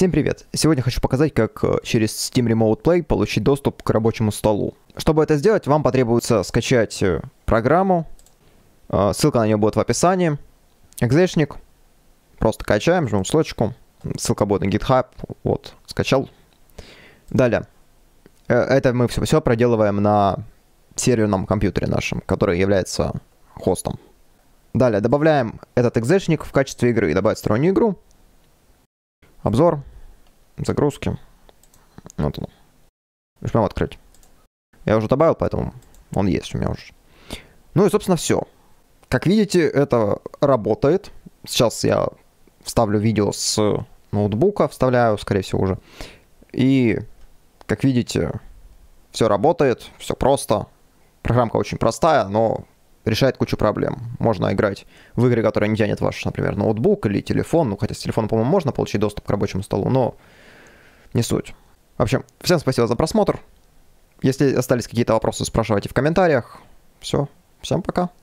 Всем привет! Сегодня хочу показать, как через Steam Remote Play получить доступ к рабочему столу. Чтобы это сделать, вам потребуется скачать программу. Ссылка на нее будет в описании. Экзешник. Просто качаем, жмем ссылочку. Ссылка будет на GitHub. Вот, скачал. Далее. Это мы все проделываем на серверном компьютере нашем, который является хостом. Далее добавляем этот экзешник в качестве игры. Добавить стороннюю игру. Обзор. Загрузки. Вот он. Жмем открыть. Я уже добавил, поэтому он есть у меня уже. Ну и, собственно, все. Как видите, это работает. Сейчас я вставлю видео с ноутбука, вставляю, скорее всего, уже. И, как видите, все работает, все просто. Программка очень простая, но решает кучу проблем. Можно играть в игры, которые не тянет ваш, например, ноутбук или телефон. Ну, хотя с телефона, по-моему, можно получить доступ к рабочему столу, но не суть. В общем, всем спасибо за просмотр. Если остались какие-то вопросы, спрашивайте в комментариях. Все, всем пока.